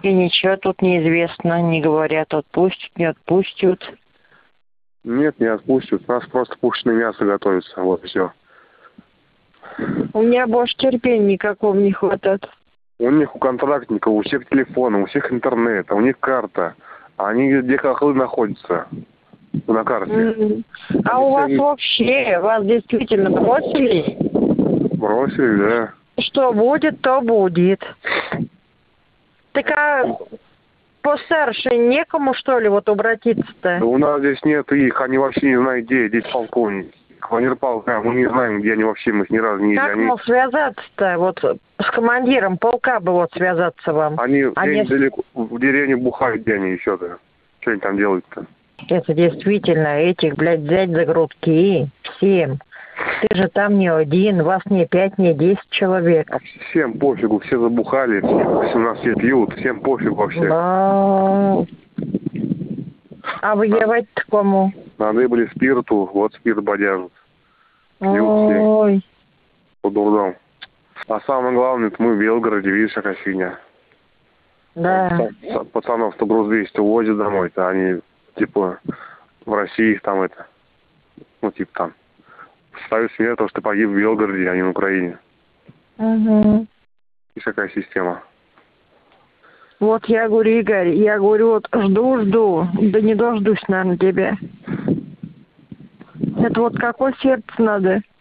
И ничего тут неизвестно, не говорят, отпустят, не отпустят. Нет, не отпустят. У нас просто пушечное мясо готовится, вот все. У меня больше терпения никакого не хватает. У них, у контрактников, у всех телефоны, у всех интернет, а у них карта. А они где хохлы находятся на карте. А у вас вообще, вас действительно бросили? Бросили, да. Что будет, то будет. Так а постарше некому, что ли, вот обратиться-то? Да у нас здесь нет их, они вообще не знают, где здесь полковник. Командир полка, мы не знаем, где они вообще, мы их ни разу не видели. Как мог связаться-то? Вот с командиром полка бы вот связаться вам. Они далеко, в деревне бухают, где они еще-то. Что они там делают-то? Это действительно, этих, блядь, взять за грудки всем. Ты же там не один, вас не 5, не 10 человек. А всем пофигу, все забухали, все у нас все пьют, всем пофигу вообще. Да. А воевать-то кому? Надо были спирту, вот спирт бодяжут. Ой. По дурдом. А самое главное, это мы в Белгороде, видишь, какая фигня. Да. Пацанов 100 груз 200 увозят домой-то, они, типа, в России их там это, ну, типа там. Ставят себе то, что погиб в Белгороде, а не в Украине. Угу. И какая система. Вот я говорю, Игорь, вот жду, да не дождусь, наверное, тебя. Это вот какое сердце надо?